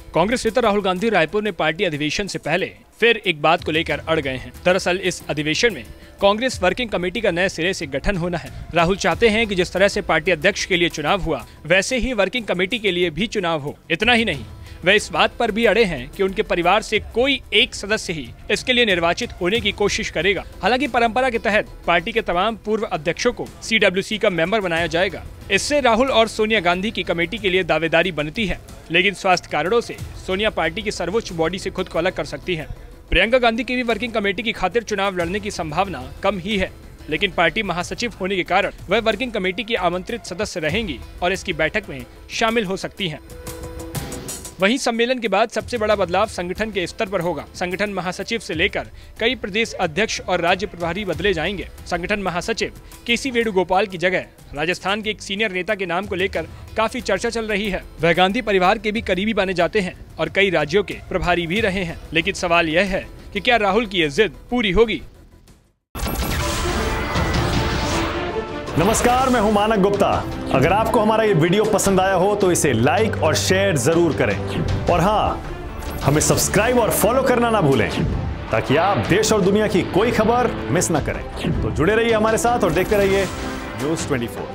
कांग्रेस नेता राहुल गांधी रायपुर में पार्टी अधिवेशन से पहले फिर एक बात को लेकर अड़ गए हैं। दरअसल इस अधिवेशन में कांग्रेस वर्किंग कमेटी का नए सिरे से गठन होना है। राहुल चाहते हैं कि जिस तरह से पार्टी अध्यक्ष के लिए चुनाव हुआ, वैसे ही वर्किंग कमेटी के लिए भी चुनाव हो। इतना ही नहीं, वे इस बात पर भी अड़े हैं कि उनके परिवार से कोई एक सदस्य ही इसके लिए निर्वाचित होने की कोशिश करेगा। हालांकि परंपरा के तहत पार्टी के तमाम पूर्व अध्यक्षों को CWC का मेंबर बनाया जाएगा। इससे राहुल और सोनिया गांधी की कमेटी के लिए दावेदारी बनती है, लेकिन स्वास्थ्य कारणों से सोनिया पार्टी की सर्वोच्च बॉडी से खुद को अलग कर सकती है। प्रियंका गांधी की भी वर्किंग कमेटी की खातिर चुनाव लड़ने की संभावना कम ही है, लेकिन पार्टी महासचिव होने के कारण वह वर्किंग कमेटी की आमंत्रित सदस्य रहेंगी और इसकी बैठक में शामिल हो सकती हैं। वहीं सम्मेलन के बाद सबसे बड़ा बदलाव संगठन के स्तर पर होगा। संगठन महासचिव से लेकर कई प्रदेश अध्यक्ष और राज्य प्रभारी बदले जाएंगे। संगठन महासचिव KC वेणुगोपाल की जगह राजस्थान के एक सीनियर नेता के नाम को लेकर काफी चर्चा चल रही है। वह गांधी परिवार के भी करीबी माने जाते हैं और कई राज्यों के प्रभारी भी रहे हैं। लेकिन सवाल यह है कि क्या राहुल की ये जिद पूरी होगी? नमस्कार, मैं हूं मानक गुप्ता। अगर आपको हमारा ये वीडियो पसंद आया हो तो इसे लाइक और शेयर जरूर करें, और हाँ, हमें सब्सक्राइब और फॉलो करना ना भूलें ताकि आप देश और दुनिया की कोई खबर मिस ना करें। तो जुड़े रहिए हमारे साथ और देखते रहिए News 24।